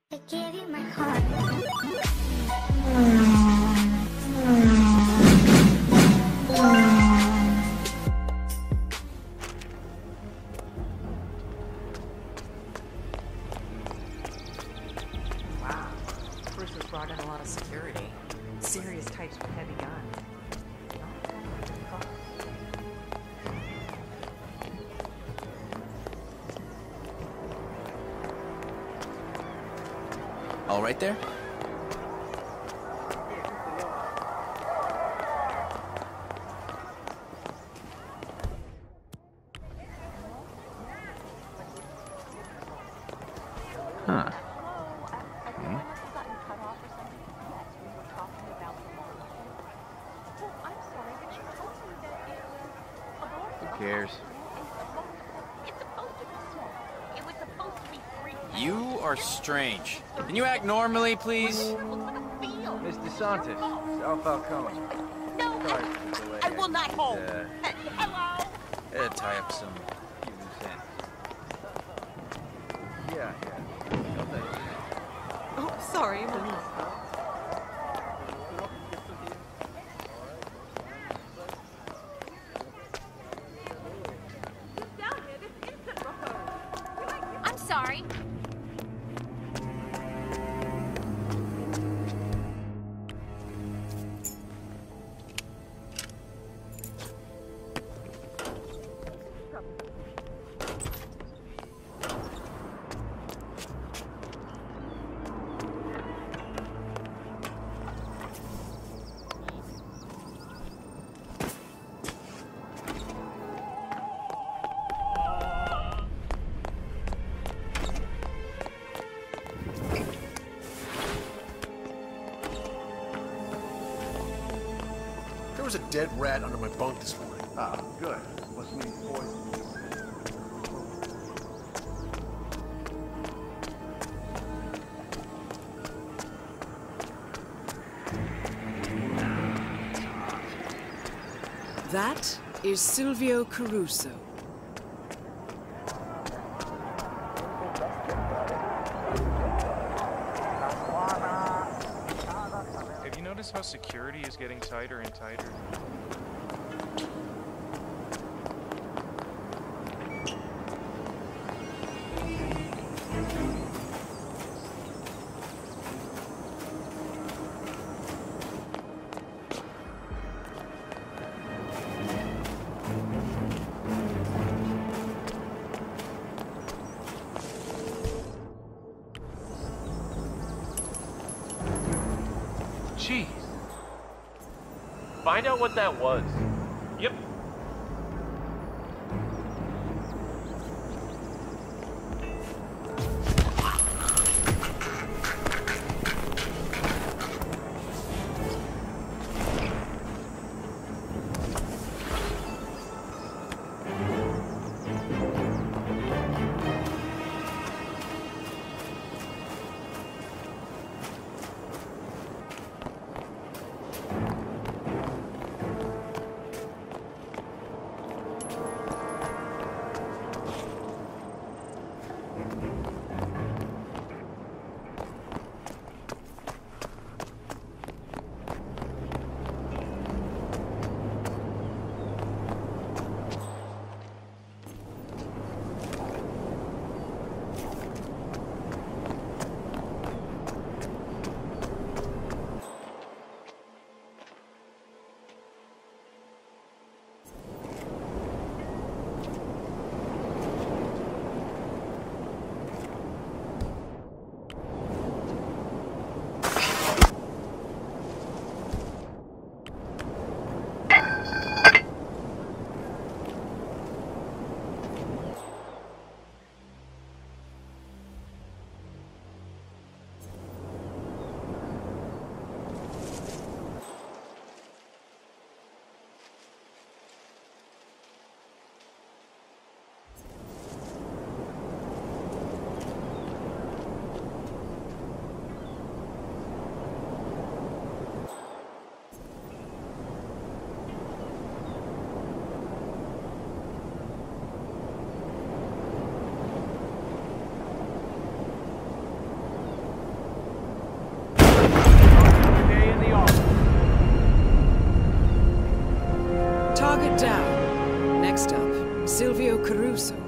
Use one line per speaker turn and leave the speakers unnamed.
I gave you my heart.
Wow. Bruce has brought in a lot of security. Serious types with heavy guns. Not exactly what they thought.
All right there? Huh. Who cares? You are strange. Can you act normally, please?
Miss DeSantis, South Falcone.
No,
Sorry for the delay.
I will not hold.
Uh,
Hello?
had to tie up some few loose ends. Yeah. Got that.
Oh, sorry.
I'm sorry.
There was a dead rat under my bunk this morning.
Ah, good. Must mean poison.
That is Silvio Caruso.
Have you noticed how security is getting tighter and tighter?
Jeez. Find out what that was. Yep.
Target down. Next up, Silvio Caruso.